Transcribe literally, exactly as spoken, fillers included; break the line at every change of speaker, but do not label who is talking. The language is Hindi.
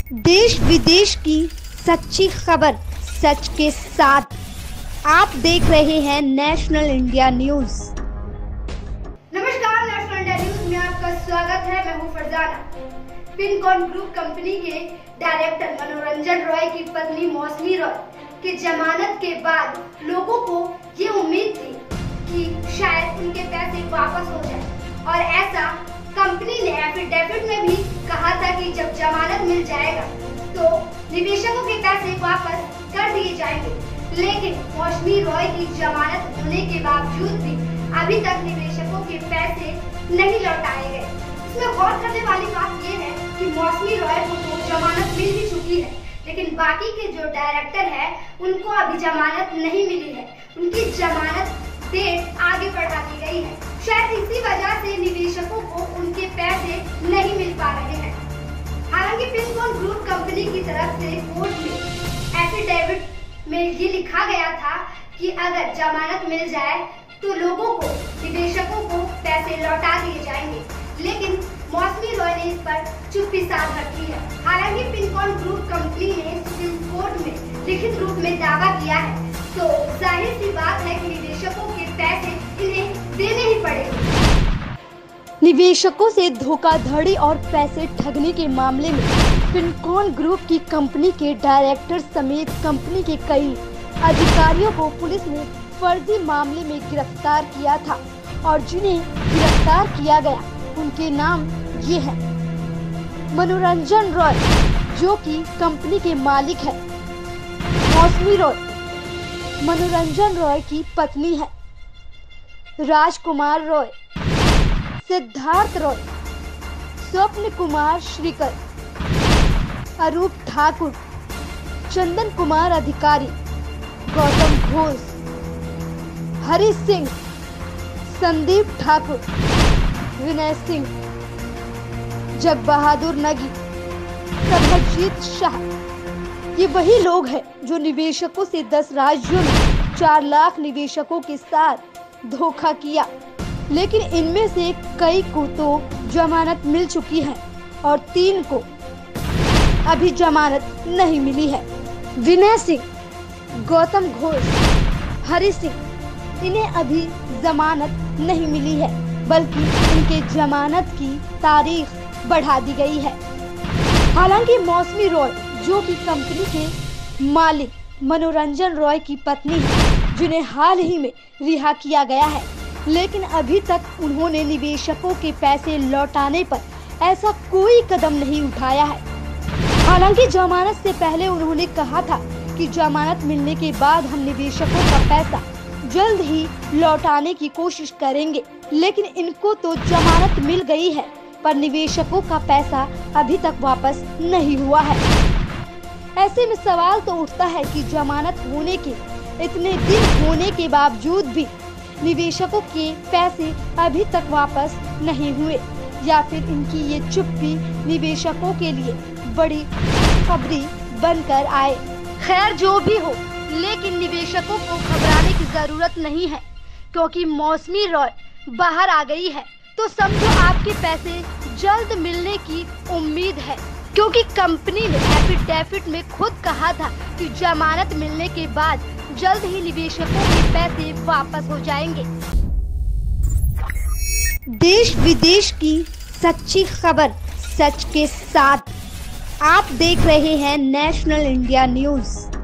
देश विदेश की सच्ची खबर सच के साथ आप देख रहे हैं नेशनल इंडिया न्यूज।
नमस्कार, नेशनल इंडिया न्यूज में आपका स्वागत है। मैं हूं फरजाना। पिनकॉन ग्रुप कंपनी के डायरेक्टर मनोरंजन रॉय की पत्नी मौसमी रॉय की जमानत के बाद लोगों को ये उम्मीद थी कि शायद उनके पैसे वापस हो जाए और ऐसा कंपनी ने एफिडेविट में भी कहा था कि जब जमानत मिल जाएगा तो निवेशकों के पैसे वापस कर दिए जाएंगे। लेकिन मौसमी रॉय की जमानत होने के बावजूद भी अभी तक निवेशकों के पैसे नहीं लौटाए गए। इसमें गौर करने वाली बात यह है कि मौसमी रॉय को तो जमानत मिल ही चुकी है, लेकिन बाकी के जो डायरेक्टर है उनको अभी जमानत नहीं मिली है। उनकी जमानत डेट आगे बढ़ा दी गई है। शायद इसी वजह से निवेशकों को उनके पैसे नहीं मिल पा रहे हैं। हालांकि पिनकॉन ग्रुप कंपनी की तरफ से कोर्ट में एफिडेविट में ये लिखा गया था कि अगर जमानत मिल जाए तो लोगों को, निवेशकों को पैसे लौटा दिए जाएंगे। लेकिन मौसमी रॉय ने इस पर चुप्पी साध रखी है। हालांकि पिनकॉन ग्रुप कंपनी ने सुप्रीम कोर्ट में लिखित रूप में दावा किया है, तो जाहिर सी बात है कि निवेशकों के पैसे इन्हें देने ही पड़ेंगे।
निवेशकों से धोखाधड़ी और पैसे ठगने के मामले में पिनकॉन ग्रुप की कंपनी के डायरेक्टर समेत कंपनी के कई अधिकारियों को पुलिस ने फर्जी मामले में गिरफ्तार किया था और जिन्हें गिरफ्तार किया गया उनके नाम ये हैं। मनोरंजन रॉय जो कि कंपनी के मालिक है, मौसमी रॉय मनोरंजन रॉय की पत्नी है, राजकुमार रॉय, सिद्धार्थ रॉय, स्वप्न कुमार श्रीकर, अरूप ठाकुर, चंदन कुमार अधिकारी, गौतम घोष, हरी सिंह, संदीप ठाकुर, विनय सिंह, जग बहादुर नगी, प्रभजीत शाह, ये वही लोग हैं जो निवेशकों से दस राज्यों में चार लाख निवेशकों के साथ धोखा किया। लेकिन इनमें से कई को तो जमानत मिल चुकी है और तीन को अभी जमानत नहीं मिली है। विनय सिंह, गौतम घोष, हरी सिंह, इन्हें अभी जमानत नहीं मिली है, बल्कि इनके जमानत की तारीख बढ़ा दी गई है। हालांकि मौसमी रॉय जो कि कंपनी के मालिक मनोरंजन रॉय की पत्नी है, जिन्हें हाल ही में रिहा किया गया है, लेकिन अभी तक उन्होंने निवेशकों के पैसे लौटाने पर ऐसा कोई कदम नहीं उठाया है। हालांकि जमानत से पहले उन्होंने कहा था कि जमानत मिलने के बाद हम निवेशकों का पैसा जल्द ही लौटाने की कोशिश करेंगे। लेकिन इनको तो जमानत मिल गई है पर निवेशकों का पैसा अभी तक वापस नहीं हुआ है। ऐसे में सवाल तो उठता है कि जमानत होने के इतने दिन होने के बावजूद भी निवेशकों के पैसे अभी तक वापस नहीं हुए, या फिर इनकी ये चुप्पी निवेशकों के लिए बड़ी खबरी बनकर आए। खैर जो भी हो, लेकिन निवेशकों को घबराने की जरूरत नहीं है, क्योंकि मौसमी रॉय बाहर आ गई है तो समझो आपके पैसे जल्द मिलने की उम्मीद है, क्योंकि कंपनी ने एफिडेविट में खुद कहा था कि जमानत मिलने के बाद जल्द ही निवेशकों के पैसे वापस हो जाएंगे। देश विदेश की सच्ची खबर सच के साथ आप देख रहे हैं नेशनल इंडिया न्यूज।